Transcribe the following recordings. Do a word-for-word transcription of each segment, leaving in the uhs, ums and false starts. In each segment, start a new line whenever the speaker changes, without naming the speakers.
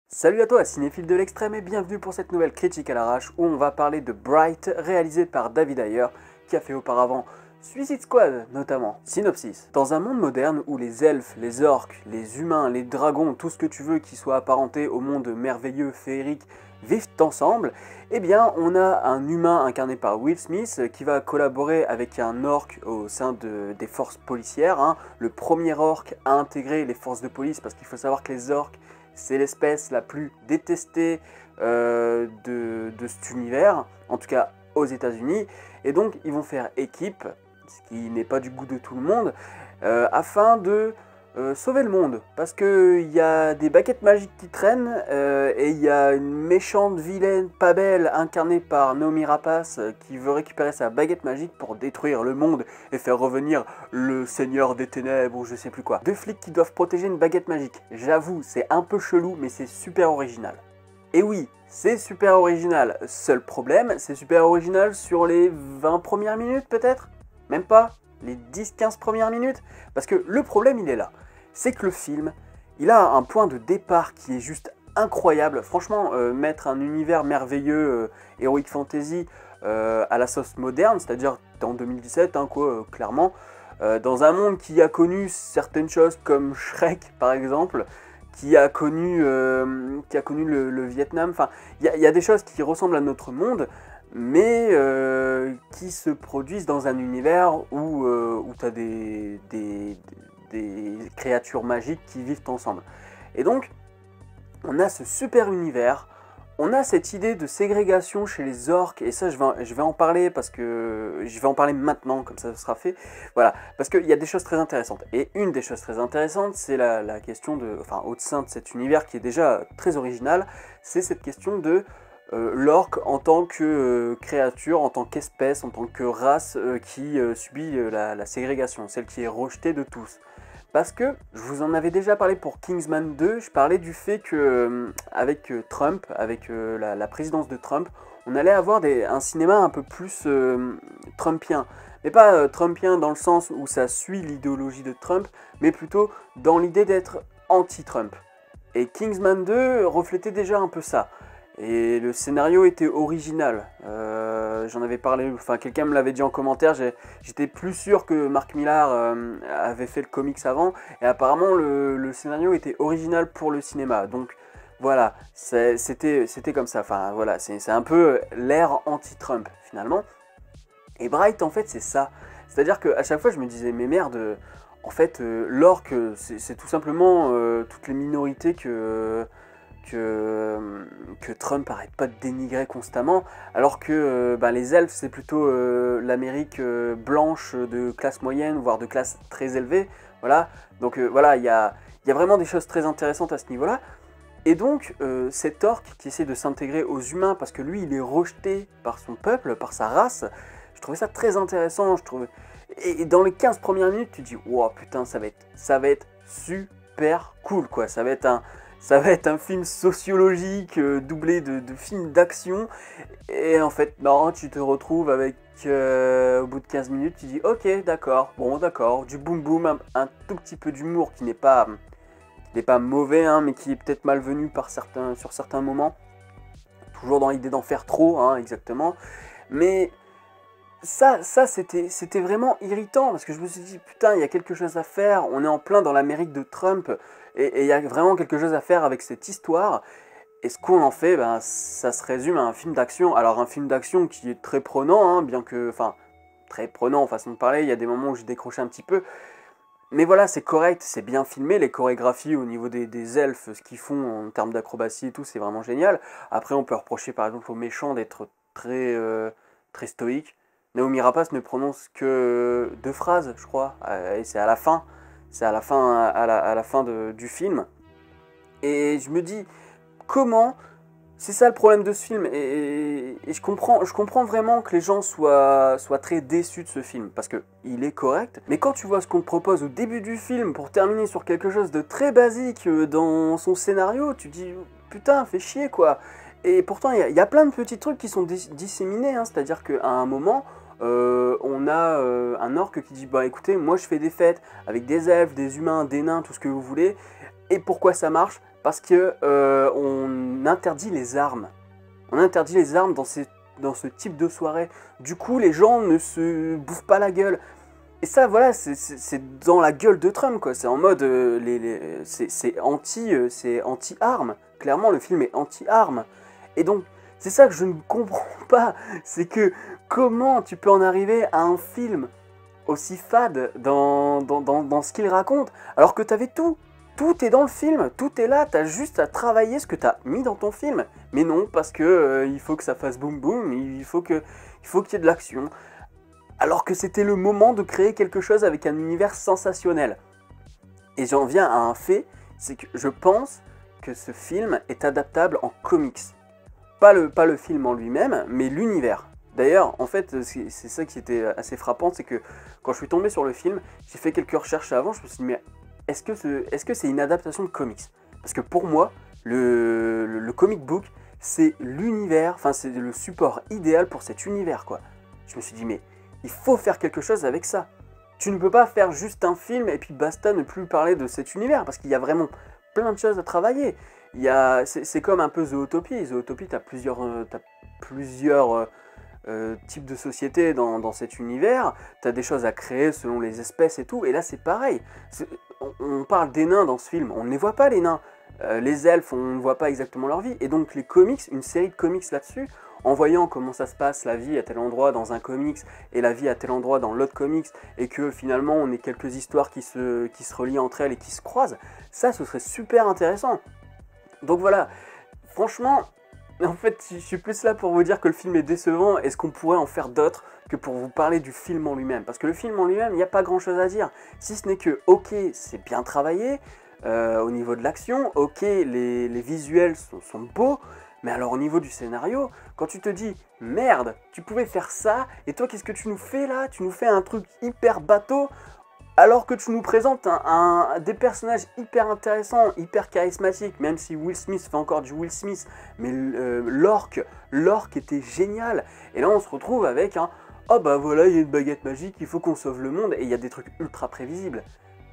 Salut à toi, cinéphile de l'extrême, et bienvenue pour cette nouvelle critique à l'arrache où on va parler de Bright, réalisé par David Ayer, qui a fait auparavant Suicide Squad notamment. Synopsis. Dans un monde moderne où les elfes, les orques, les humains, les dragons, tout ce que tu veux qui soit apparenté au monde merveilleux, féerique, vivent ensemble, eh bien on a un humain incarné par Will Smith qui va collaborer avec un orc au sein de, des forces policières, hein, le premier orc à intégrer les forces de police, parce qu'il faut savoir que les orcs c'est l'espèce la plus détestée euh, de, de cet univers, en tout cas aux États-Unis. Et donc ils vont faire équipe, ce qui n'est pas du goût de tout le monde, euh, afin de euh, sauver le monde. Parce qu'il y a des baguettes magiques qui traînent, euh, et il y a une méchante vilaine pas belle incarnée par Noomi Rapace euh, qui veut récupérer sa baguette magique pour détruire le monde et faire revenir le Seigneur des Ténèbres ou je sais plus quoi. Deux flics qui doivent protéger une baguette magique. J'avoue, c'est un peu chelou, mais c'est super original. Et oui, c'est super original. Seul problème, c'est super original sur les vingt premières minutes peut-être? Même pas? Les dix quinze premières minutes? Parce que le problème, il est là. C'est que le film, il a un point de départ qui est juste incroyable. Franchement, euh, mettre un univers merveilleux, euh, Heroic Fantasy, euh, à la sauce moderne, c'est-à-dire en deux mille dix-sept, hein, quoi, euh, clairement, euh, dans un monde qui a connu certaines choses comme Shrek, par exemple, qui a connu, euh, qui a connu le, le Vietnam, enfin, il y, y a des choses qui ressemblent à notre monde, mais euh, qui se produisent dans un univers où, euh, où tu as des, des, des créatures magiques qui vivent ensemble. Et donc, on a ce super univers, on a cette idée de ségrégation chez les orques, et ça je vais, je vais en parler parce que je vais en parler maintenant, comme ça ce sera fait. Voilà, parce qu'il y a des choses très intéressantes. Et une des choses très intéressantes, c'est la, la question de, enfin au sein de cet univers qui est déjà très original, c'est cette question de euh, l'orque en tant que euh, créature, en tant qu'espèce, en tant que race euh, qui euh, subit euh, la, la ségrégation, celle qui est rejetée de tous. Parce que, je vous en avais déjà parlé pour Kingsman deux, je parlais du fait que, euh, avec euh, Trump, avec euh, la, la présidence de Trump, on allait avoir des, un cinéma un peu plus euh, trumpien. Mais pas euh, trumpien dans le sens où ça suit l'idéologie de Trump, mais plutôt dans l'idée d'être anti-Trump. Et Kingsman deux reflétait déjà un peu ça. Et le scénario était original. Euh, J'en avais parlé, enfin quelqu'un me l'avait dit en commentaire, j'étais plus sûr que Mark Millar euh, avait fait le comics avant, et apparemment le, le scénario était original pour le cinéma. Donc voilà, c'était comme ça, enfin voilà, c'est un peu l'ère anti-Trump finalement. Et Bright en fait c'est ça. C'est-à-dire qu'à chaque fois je me disais, mais merde, en fait euh, l'orque c'est tout simplement euh, toutes les minorités que... Que, que Trump arrête pas de dénigrer constamment, alors que euh, bah, les elfes c'est plutôt euh, l'Amérique euh, blanche de classe moyenne, voire de classe très élevée, voilà, donc euh, voilà, il y a, y a vraiment des choses très intéressantes à ce niveau-là, et donc euh, cet orc qui essaie de s'intégrer aux humains, parce que lui il est rejeté par son peuple, par sa race, je trouvais ça très intéressant, je trouvais... et, et dans les quinze premières minutes tu te dis, wow putain ça va être, ça va être super cool quoi, ça va être un... Ça va être un film sociologique euh, doublé de, de films d'action. Et en fait, non, tu te retrouves avec, euh, au bout de quinze minutes, tu dis ok, d'accord, bon, d'accord, du boum boum, un, un tout petit peu d'humour qui n'est pas, qui n'est pas mauvais, hein, mais qui est peut-être malvenu par certains, sur certains moments. Toujours dans l'idée d'en faire trop, hein, exactement. Mais ça, ça c'était c'était vraiment irritant parce que je me suis dit putain, il y a quelque chose à faire, on est en plein dans l'Amérique de Trump et il y a vraiment quelque chose à faire avec cette histoire. Et ce qu'on en fait, ben, ça se résume à un film d'action. Alors un film d'action qui est très prenant, hein, bien que, enfin, très prenant en façon de parler, il y a des moments où j'ai décroché un petit peu. Mais voilà, c'est correct, c'est bien filmé, les chorégraphies au niveau des, des elfes, ce qu'ils font en termes d'acrobatie et tout, c'est vraiment génial. Après, on peut reprocher par exemple aux méchants d'être très, euh, très stoïques. Noomi Rapace ne prononce que deux phrases, je crois, et c'est à la fin, c'est à la fin, à la, à la fin de, du film. Et je me dis, comment, c'est ça le problème de ce film, et, et, et je, comprends, je comprends vraiment que les gens soient, soient très déçus de ce film, parce qu'il est correct, mais quand tu vois ce qu'on te propose au début du film, pour terminer sur quelque chose de très basique dans son scénario, tu te dis, putain, fais chier quoi. Et pourtant, il y, y a plein de petits trucs qui sont dis disséminés, hein, c'est-à-dire qu'à un moment, Euh, on a euh, un orc qui dit bah écoutez, moi je fais des fêtes avec des elfes, des humains, des nains, tout ce que vous voulez. Et pourquoi ça marche? Parce que euh, on on interdit les armes. On interdit les armes dans, ces, dans ce type de soirée. Du coup, les gens ne se bouffent pas la gueule. Et ça, voilà, c'est dans la gueule de Trump, quoi. C'est en mode, euh, les, les, c'est anti, euh, c'est anti-armes. Clairement, le film est anti-armes. Et donc, c'est ça que je ne comprends pas. C'est que, comment tu peux en arriver à un film aussi fade dans, dans, dans, dans ce qu'il raconte, alors que t'avais tout. Tout est dans le film, tout est là, t'as juste à travailler ce que t'as mis dans ton film. Mais non, parce que euh, il faut que ça fasse boum boum, il faut que, il faut qu'il y ait de l'action. Alors que c'était le moment de créer quelque chose avec un univers sensationnel. Et j'en viens à un fait, c'est que je pense que ce film est adaptable en comics. Pas le, pas le film en lui-même, mais l'univers. D'ailleurs, en fait, c'est ça qui était assez frappant, c'est que quand je suis tombé sur le film, j'ai fait quelques recherches avant, je me suis dit, mais est-ce que c'est est -ce c'est une adaptation de comics? Parce que pour moi, le, le, le comic book, c'est l'univers, enfin c'est le support idéal pour cet univers, quoi. Je me suis dit, mais il faut faire quelque chose avec ça. Tu ne peux pas faire juste un film et puis basta, ne plus parler de cet univers, parce qu'il y a vraiment plein de choses à travailler. C'est comme un peu Zootopie. Zootopie, tu as plusieurs, euh, t'as plusieurs euh, euh, types de sociétés dans, dans cet univers, tu as des choses à créer selon les espèces et tout, et là c'est pareil. On, on parle des nains dans ce film, on ne les voit pas les nains. Euh, les elfes, on ne voit pas exactement leur vie, et donc les comics, une série de comics là-dessus, en voyant comment ça se passe, la vie à tel endroit dans un comics, et la vie à tel endroit dans l'autre comics, et que finalement on ait quelques histoires qui se, qui se relient entre elles et qui se croisent, ça ce serait super intéressant. Donc voilà, franchement, en fait je suis plus là pour vous dire que le film est décevant, et ce qu'on pourrait en faire d'autre que pour vous parler du film en lui-même. Parce que le film en lui-même, il n'y a pas grand chose à dire, si ce n'est que, ok, c'est bien travaillé, euh, au niveau de l'action, ok, les, les visuels sont, sont beaux, mais alors au niveau du scénario, quand tu te dis « Merde, tu pouvais faire ça, et toi qu'est-ce que tu nous fais là? Tu nous fais un truc hyper bateau, alors que tu nous présentes un, un, des personnages hyper intéressants, hyper charismatiques, même si Will Smith fait encore du Will Smith, mais euh, l'orque, l'orque était génial. Et là on se retrouve avec un « Oh bah voilà, il y a une baguette magique, il faut qu'on sauve le monde », et il y a des trucs ultra prévisibles.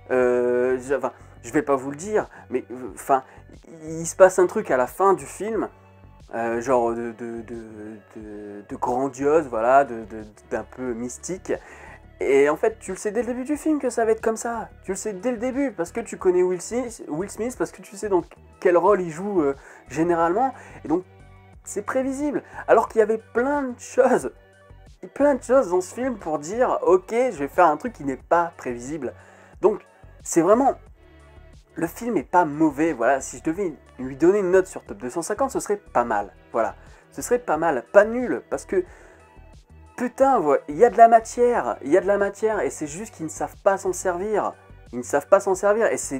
Euh, enfin, je vais pas vous le dire, mais enfin, il se passe un truc à la fin du film, euh, genre de, de, de, de, de grandiose, voilà, de, de, d'un peu mystique. Et en fait, tu le sais dès le début du film que ça va être comme ça. Tu le sais dès le début, parce que tu connais Will Smith, Will Smith parce que tu sais donc quel rôle il joue euh, généralement, et donc c'est prévisible. Alors qu'il y avait plein de choses, plein de choses dans ce film pour dire, ok, je vais faire un truc qui n'est pas prévisible. Donc, c'est vraiment... Le film est pas mauvais, voilà. Si je devais lui donner une note sur Top deux cent cinquante, ce serait pas mal, voilà. Ce serait pas mal, pas nul, parce que... Putain, il y a de la matière, il y a de la matière, et c'est juste qu'ils ne savent pas s'en servir. Ils ne savent pas s'en servir, et c'est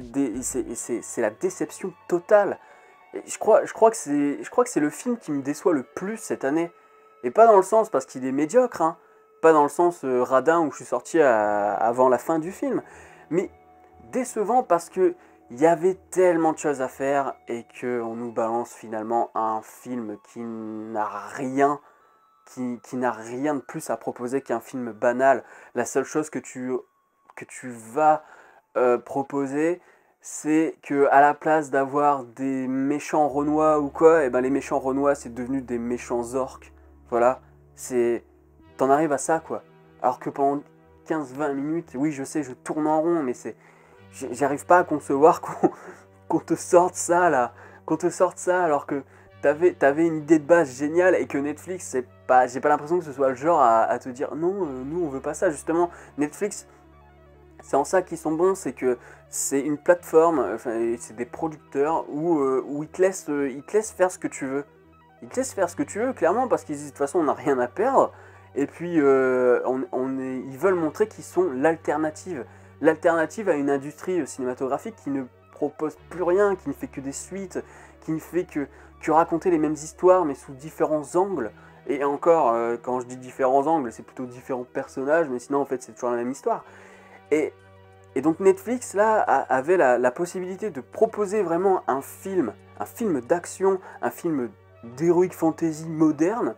la déception totale. Et je crois, je crois que c'est le film qui me déçoit le plus cette année. Et pas dans le sens parce qu'il est médiocre, hein. Pas dans le sens euh, radin où je suis sorti à, avant la fin du film, mais décevant parce que il y avait tellement de choses à faire et qu'on nous balance finalement un film qui n'a rien, qui, qui n'a rien de plus à proposer qu'un film banal. La seule chose que tu, que tu vas euh, proposer, c'est que à la place d'avoir des méchants renois ou quoi, et ben les méchants renois c'est devenu des méchants orques. Voilà, c'est... T'en arrives à ça, quoi. Alors que pendant quinze vingt minutes, oui, je sais, je tourne en rond, mais c'est... J'arrive pas à concevoir qu'on qu'on te sorte ça, là. Qu'on te sorte ça, alors que t'avais t'avais une idée de base géniale et que Netflix, c'est pas... J'ai pas l'impression que ce soit le genre à, à te dire, non, euh, nous, on veut pas ça. Justement, Netflix, c'est en ça qu'ils sont bons, c'est que c'est une plateforme, enfin, c'est des producteurs où, euh, où ils, te laissent, euh, ils te laissent faire ce que tu veux. Ils te laissent faire ce que tu veux, clairement, parce qu'ils disent, de toute façon, on n'a rien à perdre. Et puis, euh, on, on est, ils veulent montrer qu'ils sont l'alternative. L'alternative à une industrie cinématographique qui ne propose plus rien, qui ne fait que des suites, qui ne fait que, que raconter les mêmes histoires, mais sous différents angles. Et encore, euh, quand je dis différents angles, c'est plutôt différents personnages, mais sinon, en fait, c'est toujours la même histoire. Et, et donc, Netflix, là, a, avait la, la possibilité de proposer vraiment un film, un film d'action, un film d'heroic fantasy moderne.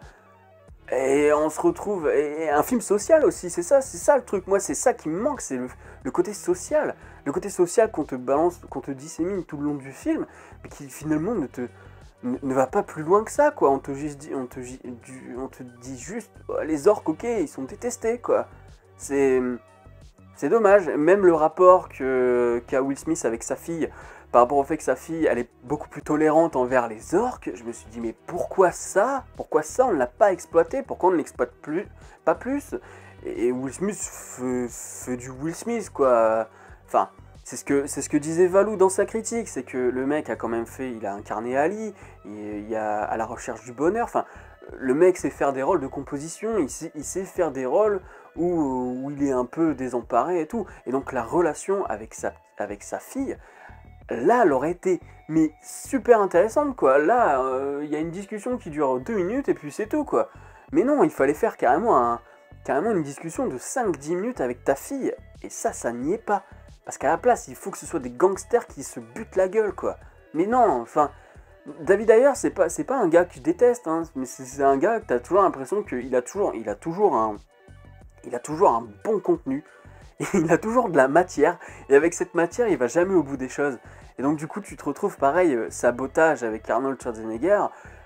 Et on se retrouve, et un film social aussi, c'est ça, c'est ça le truc, moi c'est ça qui me manque, c'est le, le côté social, le côté social qu'on te balance, qu'on te dissémine tout le long du film, mais qui finalement ne te, ne, ne va pas plus loin que ça, quoi. On te, juste dit, on te, ju- du- on te dit juste, oh, les orques, ok, ils sont détestés, quoi. C'est... C'est dommage, même le rapport que qu'a Will Smith avec sa fille, par rapport au fait que sa fille, elle est beaucoup plus tolérante envers les orques, je me suis dit, mais pourquoi ça? Pourquoi ça, on ne l'a pas exploité? Pourquoi on ne l'exploite plus, pas plus? Et, et Will Smith fait, fait du Will Smith, quoi. Enfin, c'est ce que, c'est ce que disait Valou dans sa critique, c'est que le mec a quand même fait, il a incarné Ali, il, il a à la recherche du bonheur, enfin, le mec sait faire des rôles de composition, il sait, il sait faire des rôles où, où il est un peu désemparé et tout. Et donc la relation avec sa, avec sa fille, là, elle aurait été mais super intéressante, quoi. Là, il euh, y a une discussion qui dure deux minutes et puis c'est tout, quoi. Mais non, il fallait faire carrément, un, carrément une discussion de cinq dix minutes avec ta fille. Et ça, ça n'y est pas. Parce qu'à la place, il faut que ce soit des gangsters qui se butent la gueule, quoi. Mais non, enfin... David Ayer, c'est pas, c'est pas un gars que je déteste, hein, mais c'est un gars que t'as toujours l'impression qu'il a toujours, il a toujours un... Il a toujours un bon contenu, il a toujours de la matière, et avec cette matière, il va jamais au bout des choses. Et donc du coup, tu te retrouves pareil, euh, sabotage avec Arnold Schwarzenegger.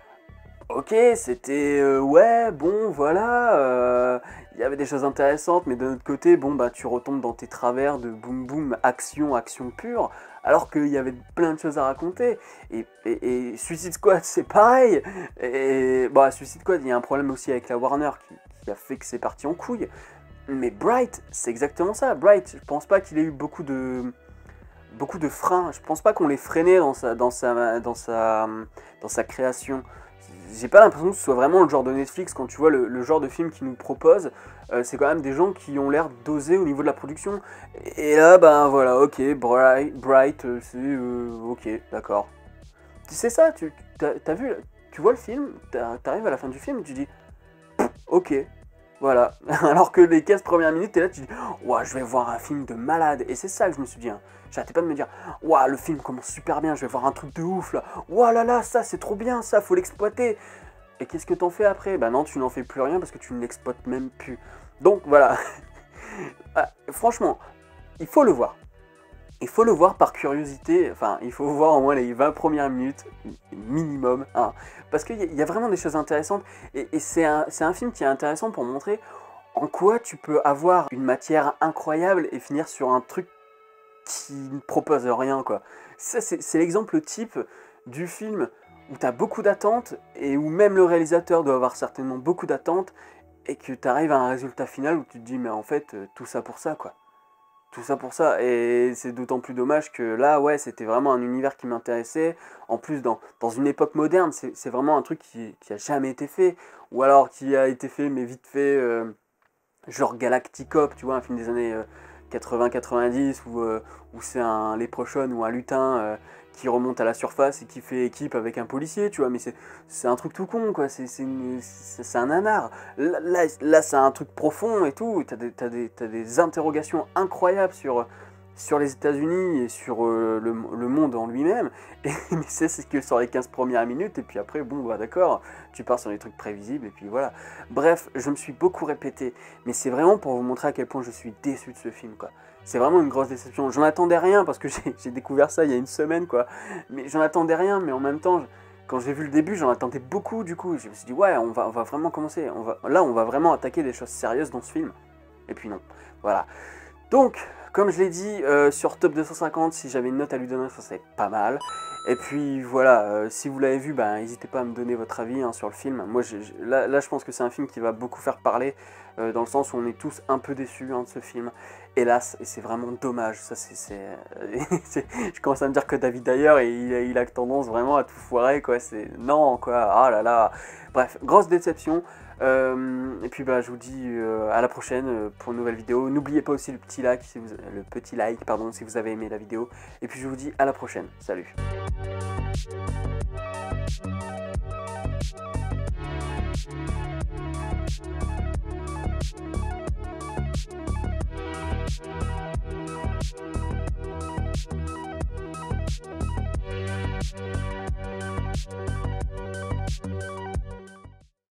Ok, c'était... Euh, ouais, bon, voilà, euh, il y avait des choses intéressantes, mais de l'autre côté, bon, bah, tu retombes dans tes travers de boum boum, action, action pure, alors qu'il y avait plein de choses à raconter. Et, et, et Suicide Squad, c'est pareil. Et bah, Suicide Squad, il y a un problème aussi avec la Warner qui, qui a fait que c'est parti en couille. Mais Bright, c'est exactement ça. Bright, je pense pas qu'il ait eu beaucoup de beaucoup de freins. Je pense pas qu'on l'ait freiné dans sa dans sa dans sa dans sa création. J'ai pas l'impression que ce soit vraiment le genre de Netflix, quand tu vois le, le genre de film qu'ils nous proposent, euh, c'est quand même des gens qui ont l'air dosés au niveau de la production. Et là, ben voilà, ok, Bright, Bright euh, c'est euh, ok, d'accord. Tu sais ça, tu t'as, t'as vu, tu vois le film, t'arrives à la fin du film et tu dis, ok, voilà. Alors que les quinze premières minutes, t'es là, tu dis, ouah, je vais voir un film de malade. Et c'est ça que je me suis dit, hein. J'arrêtais pas de me dire, ouah, le film commence super bien, je vais voir un truc de ouf là. Ouah là là, ça c'est trop bien, ça, faut l'exploiter. Et qu'est-ce que t'en fais après? Bah non, tu n'en fais plus rien parce que tu ne l'exploites même plus. Donc voilà. Ah, franchement, il faut le voir. Il faut le voir par curiosité, enfin, il faut voir au moins les vingt premières minutes, minimum, hein, parce qu'il y, y a vraiment des choses intéressantes, et, et c'est un, c'est un film qui est intéressant pour montrer en quoi tu peux avoir une matière incroyable et finir sur un truc qui ne propose rien, quoi. Ça, c'est, c'est l'exemple type du film où tu as beaucoup d'attentes, et où même le réalisateur doit avoir certainement beaucoup d'attentes, et que tu arrives à un résultat final où tu te dis, mais en fait, tout ça pour ça, quoi. Tout ça pour ça, et c'est d'autant plus dommage que là, ouais, c'était vraiment un univers qui m'intéressait. En plus, dans, dans une époque moderne, c'est, c'est vraiment un truc qui, qui a jamais été fait, ou alors qui a été fait, mais vite fait, euh, genre Galacticop, tu vois, un film des années euh, quatre-vingts quatre-vingt-dix, où, euh, où c'est un léprechaun ou un lutin euh, qui remonte à la surface et qui fait équipe avec un policier, tu vois, mais c'est, c'est un truc tout con, quoi, c'est, c'est, une- c'est, c'est un nanar. Là, là, là, c'est un truc profond et tout, t'as des, t'as des, t'as des interrogations incroyables sur, sur les États-Unis et sur euh, le, le monde en lui-même, et, mais c'est, c'est que sur les quinze premières minutes, et puis après, bon, bah d'accord, tu pars sur des trucs prévisibles, et puis voilà. Bref, je me suis beaucoup répété, mais c'est vraiment pour vous montrer à quel point je suis déçu de ce film, quoi. C'est vraiment une grosse déception. J'en attendais rien parce que j'ai, j'ai découvert ça il y a une semaine, quoi. Mais j'en attendais rien, mais en même temps, je- quand j'ai vu le début, j'en attendais beaucoup, du coup. Je me suis dit, ouais, on va, on va vraiment commencer. On va, là, on va vraiment attaquer des choses sérieuses dans ce film. Et puis non. Voilà. Donc, comme je l'ai dit, euh, sur Top deux cent cinquante, si j'avais une note à lui donner, ça serait pas mal. Et puis voilà, euh, si vous l'avez vu, bah, n'hésitez pas à me donner votre avis, hein, sur le film. Moi, j'ai- j'ai- là, là, je pense que c'est un film qui va beaucoup faire parler, euh, dans le sens où on est tous un peu déçus, hein, de ce film. Hélas, et c'est vraiment dommage. Ça, c'est, c'est, c'est- je commence à me dire que David d'ailleurs, il, a- il a tendance vraiment à tout foirer, quoi. C'est non, quoi. Ah là là. Bref, grosse déception. Euh, et puis bah, je vous dis euh, à la prochaine euh, pour une nouvelle vidéo. N'oubliez pas aussi le petit like, si vous, le petit like, pardon, si vous avez aimé la vidéo. Et puis je vous dis à la prochaine. Salut.